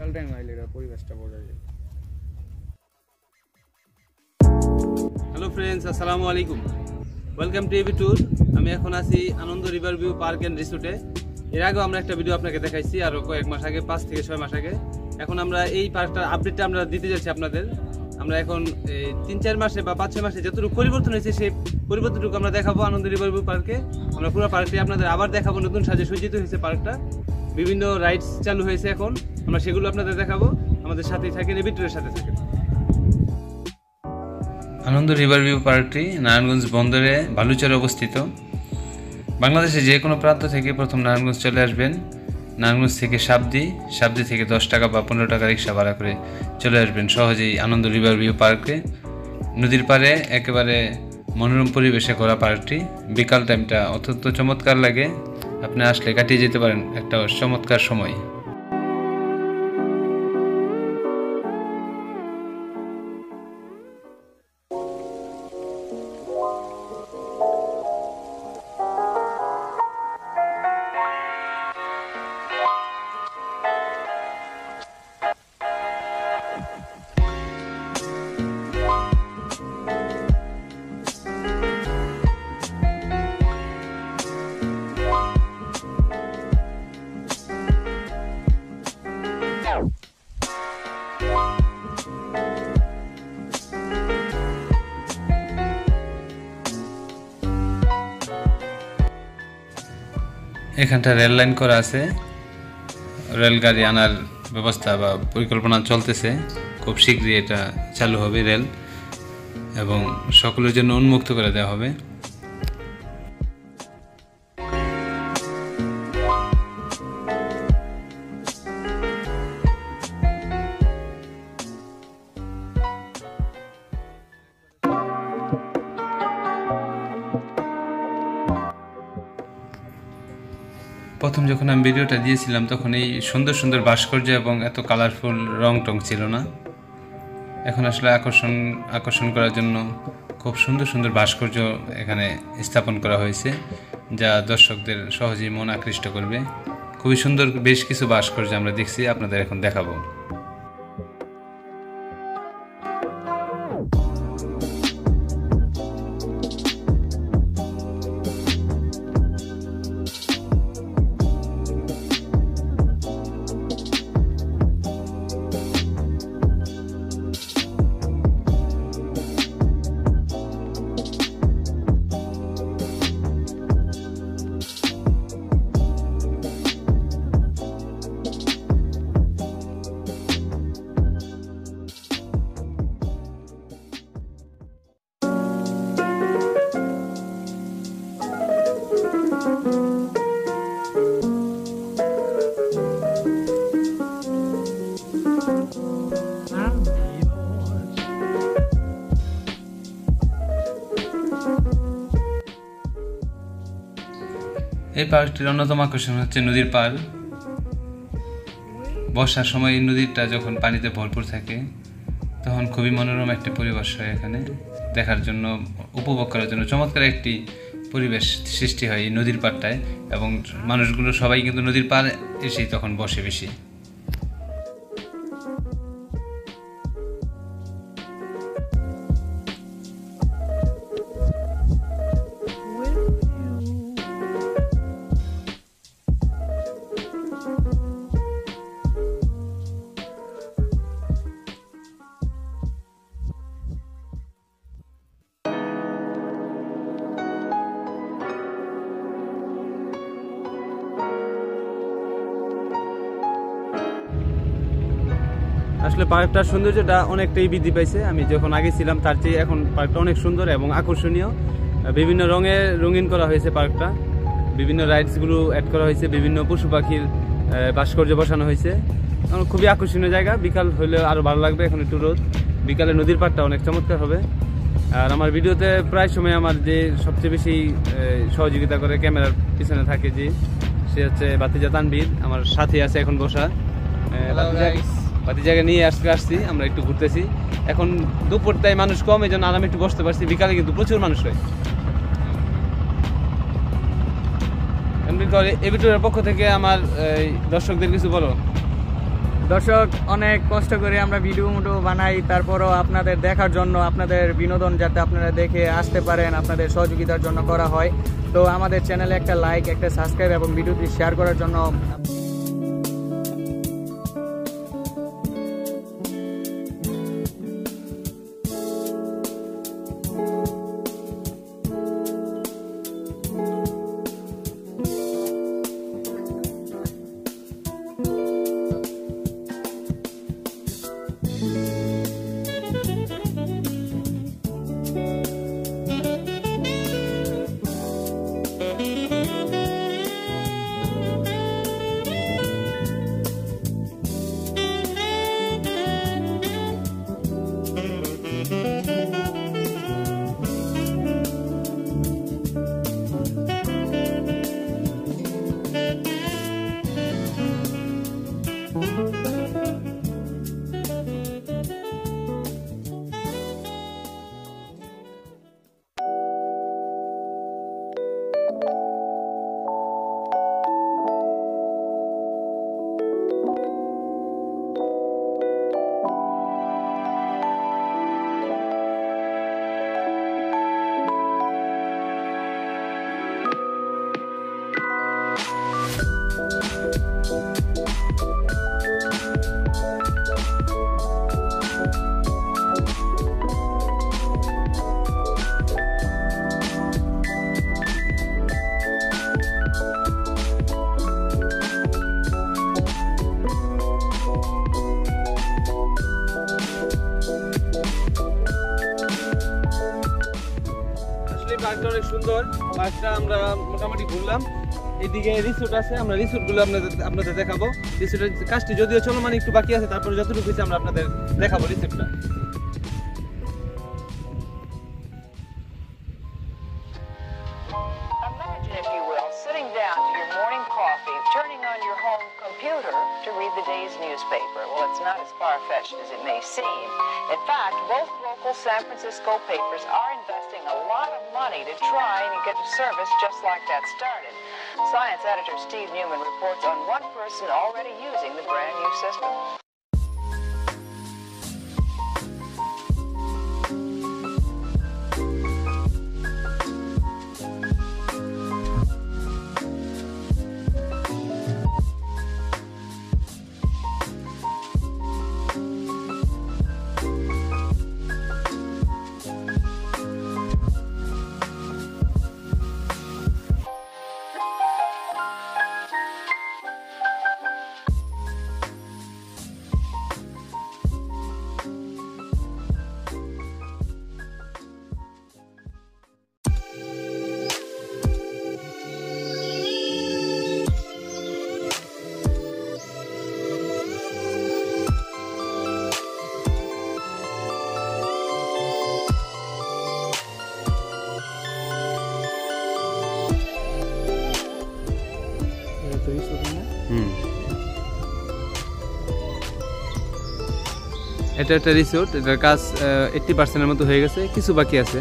বিকাল টাইম আইলে পরিবেশটা বোঝা যায়। হ্যালো ফ্রেন্ডস, আসসালামু আলাইকুম, ওয়েলকাম টু এবি ট্যুর। আমি এখন আছি Ananda river view park and রিসোর্টে। এর আগেও আমরা একটা ভিডিও আপনাকে দেখাইছি আরও কয়েক মাস আগে, 5 থেকে 6 মাস আগে। এখন আমরা এই পার্কটার আপডেটটা আমরা দিতে যাচ্ছি আপনাদের। আমরা এখন 3-4 মাসে বা 5-6 মাসে যতটুকু পরিবর্তন হয়েছে সেই পরিবর্তনটুকু আমরা দেখাবো আনন্দ রিভার ভিউ পার্কে। আমরা পুরো পার্কটি আপনাদের আবার দেখাবো, নতুন সাজে সজ্জিত হয়েছে পার্কটা, বিভিন্ন রাইডস চালু হয়েছে এখন, আমরা সেগুলো আপনাদের দেখাবো। আমাদের সাথেই থাকেন, এবি ট্যুরের সাথে থাকেন। আনন্দ রিভার ভিউ পার্কটি নারায়ণগঞ্জ বন্দরে বালুচরে অবস্থিত। বাংলাদেশে যে কোনো প্রান্ত থেকে প্রথম নারায়ণগঞ্জ চলে আসবেন। নারায়ণগঞ্জ থেকে সাবদি থেকে 10 টাকা বা 15 টাকা রিক্সা ভাড়া করে চলে আসবেন সহজেই আনন্দ রিভার ভিউ পার্কে। নদীর পাড়ে একেবারে মনোরম পরিবেশে করা পার্কটি। বিকাল টাইমটা অত্যন্ত চমৎকার লাগে, আপনি আসলে কাটিয়ে যেতে পারেন একটা চমৎকার সময়। এখানটা রেল লাইন করা আছে, রেলগাড়ি আনার ব্যবস্থা বা পরিকল্পনা চলতেছে। খুব শীঘ্রই এটা চালু হবে রেল, এবং সকলের জন্য উন্মুক্ত করে দেওয়া হবে। প্রথম যখন আমি ভিডিওটা দিয়েছিলাম তখন এই সুন্দর সুন্দর ভাস্কর্য এবং এত কালারফুল রং টং ছিল না। এখন আসলে আকর্ষণ করার জন্য খুব সুন্দর সুন্দর ভাস্কর্য এখানে স্থাপন করা হয়েছে, যা দর্শকদের সহজেই মন আকৃষ্ট করবে। খুবই সুন্দর বেশ কিছু ভাস্কর্য আমরা দেখছি, আপনাদের এখন দেখাবো। এই পার্কটির অন্যতম আকর্ষণ হচ্ছে নদীর পাড়। বর্ষার সময় এই নদীটা যখন পানিতে ভরপুর থাকে তখন খুবই মনোরম একটি পরিবেশ হয় এখানে, দেখার জন্য, উপভোগ করার জন্য চমৎকার একটি পরিবেশ সৃষ্টি হয় এই নদীর পাড়টায়। এবং মানুষগুলো সবাই কিন্তু নদীর পাড় এসেই তখন বসে বেশি। আসলে পার্কটার সৌন্দর্যটা অনেকটাই বৃদ্ধি পাইছে। আমি যখন আগে ছিলাম তার চেয়ে এখন পার্কটা অনেক সুন্দর এবং আকর্ষণীয়। বিভিন্ন রঙে রঙিন করা হয়েছে পার্কটা, বিভিন্ন রাইডসগুলো অ্যাড করা হয়েছে, বিভিন্ন পশু পাখির ভাস্কর্য বসানো হয়েছে। খুবই আকর্ষণীয় জায়গা। বিকাল হলে আরও ভালো লাগবে, এখন একটু রোদ, বিকালে নদীর পাড়টা অনেক চমৎকার হবে। আর আমার ভিডিওতে প্রায় সময় আমার যে সবচেয়ে বেশি সহযোগিতা করে ক্যামেরার পিছনে থাকে সে হচ্ছে বাতিজা তানভীর, আমার সাথে আছে এখন বসা। বাতি জায়গা নিয়ে আসছি, আমরা একটু ঘুরতেছি। এখন দুপুর তাই মানুষ কম, এই জন্য আরামে একটু বসতে পারছি। বিকালে কিন্তু প্রচুর মানুষ হয়। এবি ট্যুরের পক্ষ থেকে আমার দর্শকদের কিছু বলো। দর্শক, অনেক কষ্ট করে আমরা ভিডিও বানাই, তারপরও আপনাদের দেখার জন্য, আপনাদের বিনোদন যাতে আপনারা দেখে আসতে পারেন, আপনাদের সহযোগিতার জন্য করা হয়। তো আমাদের চ্যানেলে একটা লাইক, একটা সাবস্ক্রাইব এবং ভিডিওটি শেয়ার করার জন্য পার্কটা অনেক সুন্দর। পার্কটা আমরা মোটামুটি ঘুরলাম। এদিকে রিসোর্ট আছে, আমরা রিসোর্টগুলো আপনাদের দেখাবো। রিসোর্টের কাজটি যদিও চলমান একটু বাকি আছে, তারপরে যতটুকু হয়েছে আমরা আপনাদের দেখাবো রিসোর্টটা। Turning on your home computer to read the day's newspaper. Well, it's not as far-fetched as it may seem. In fact, both local San Francisco papers are investing a lot of money to try and get a service just like that started. Science editor Steve Newman reports on one person already using the brand new system. এটা একটা resort, এটার কাজ 80% মতো হয়ে গেছে, কিছু বাকি আছে।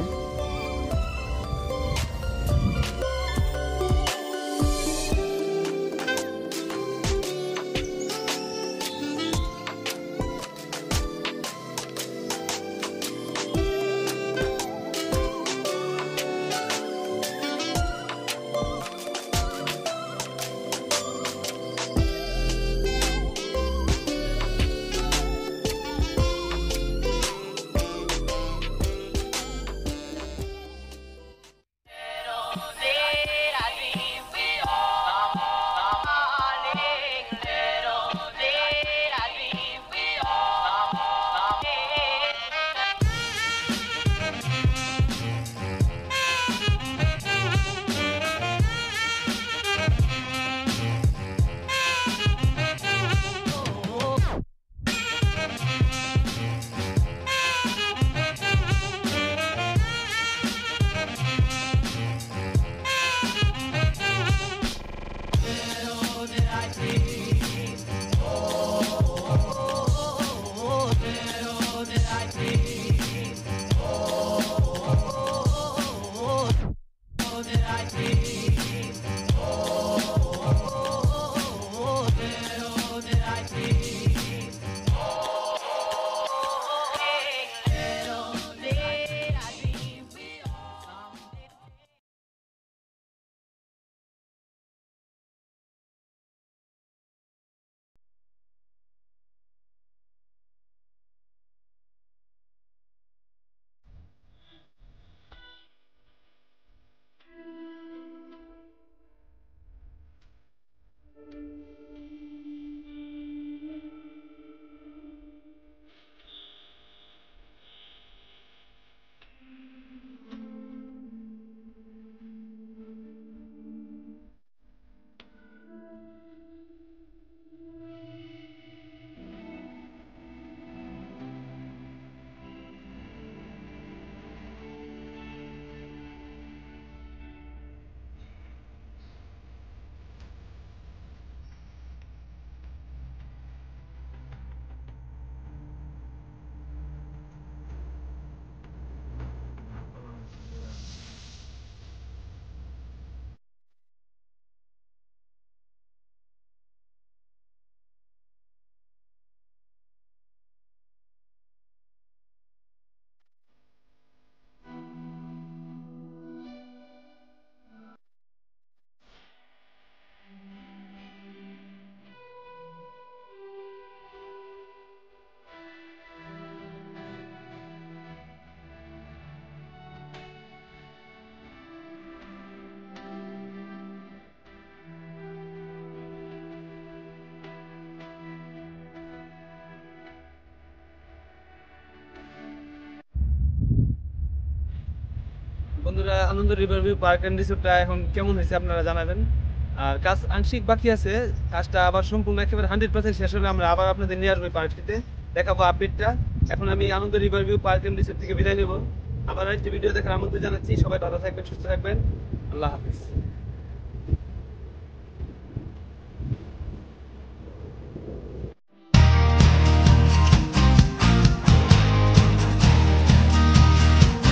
বন্ধুরা, Ananda river view park and রিসোর্টটা এখন কেমন হয়েছে আপনারা জানাবেন। আর কাজ আংশিক বাকি আছে, কাজটা আবার সম্পূর্ণ একেবারে 100% শেষ হলে আমরা আবার আপনাদের নিয়ে আসবো পার্কটিতে, দেখাবো আপডেটটা। এখন আমি Ananda river view park and resort থেকে বিদায় নেব। আবার একটা ভিডিও দেখার আমন্ত্রণ জানাচ্ছি। সবাই ভালো থাকবেন, সুস্থ থাকবেন। আল্লাহ হাফিজ।